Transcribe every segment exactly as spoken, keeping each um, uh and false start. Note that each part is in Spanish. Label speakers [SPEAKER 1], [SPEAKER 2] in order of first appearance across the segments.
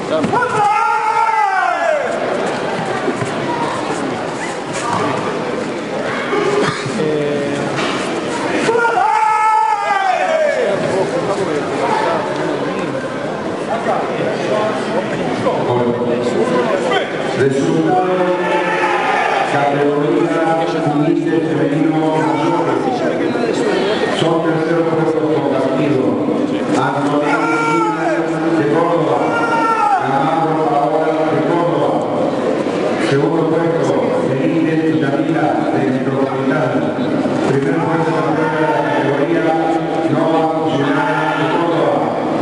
[SPEAKER 1] Resultado, categoría humilde femenino mayor. Son terceros puestos compartidos. Antonio de Córdoba, Amado Paola de Córdoba. Segundo puesto, Benítez Yamila de Metropolitana. Primer puesto campeón de la categoría Nova Funcionaria de Córdoba.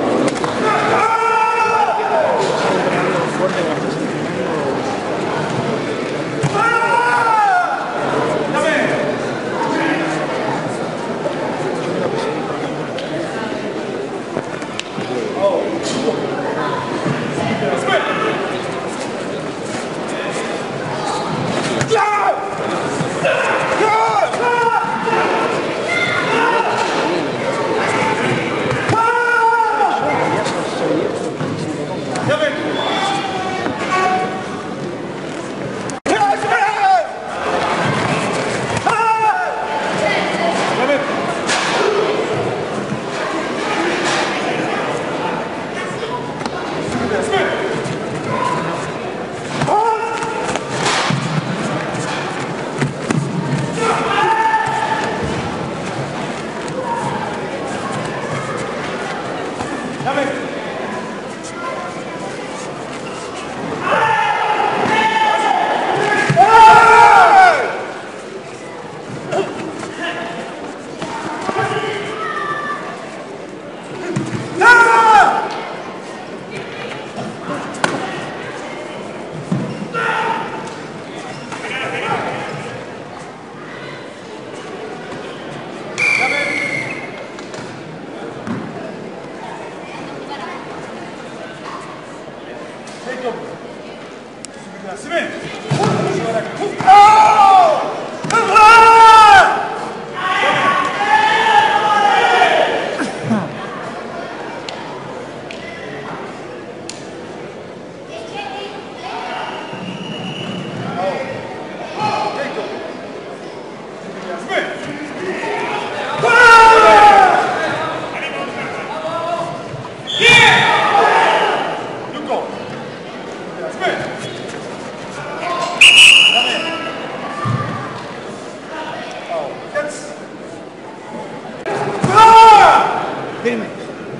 [SPEAKER 2] Firme.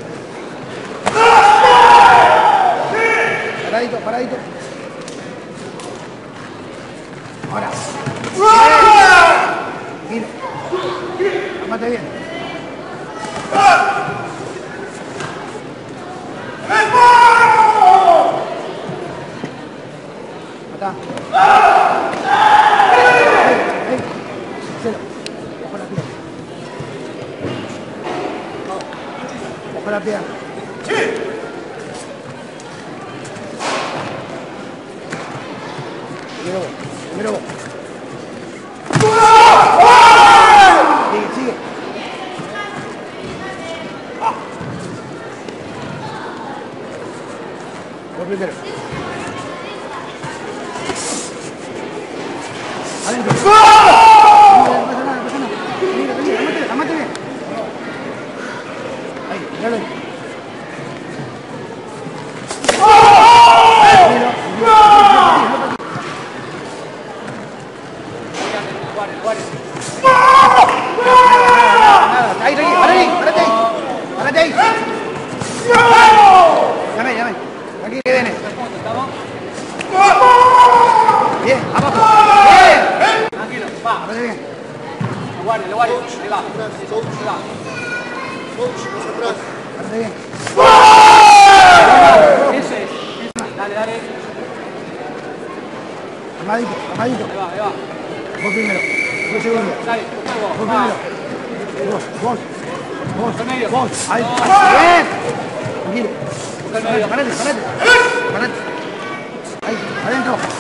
[SPEAKER 2] Paradito, paradito. Ahora. Giro. Amate bien. Matá. Ahí. Cero. Bajo la pierna. Bajo la pierna. ¡Sí! Primero vos. Primero vos. Sigue, sigue. Ah. Vos primero. Adentro. No pasa nada, no pasa nada. Mira, mira, amate, amate bien. Ahí, miralo ahí. Ahí, ahí, parate ahí, parate ahí. Parate ahí. Llame, llame. Aquí que viene. Bien, abajo. Bien.
[SPEAKER 3] Tranquilo, va.
[SPEAKER 2] Parate bien.
[SPEAKER 3] Lo guardes, lo guardes. Ahí va. Ahí va.
[SPEAKER 2] Parate bien.
[SPEAKER 3] Ese es. Dale, dale.
[SPEAKER 2] Armadito, armadito.
[SPEAKER 3] Ahí va, ahí va.
[SPEAKER 2] Vos primero. Vos segundo.
[SPEAKER 3] Dale, busca
[SPEAKER 2] Vos
[SPEAKER 3] vos. Va.
[SPEAKER 2] primero. Vos, vos. Vos,
[SPEAKER 3] Al medio.
[SPEAKER 2] vos. Ahí. Bien. Tranquilo.
[SPEAKER 3] Busca el medio.
[SPEAKER 2] Parate, parate. Parate. Ahí, adentro.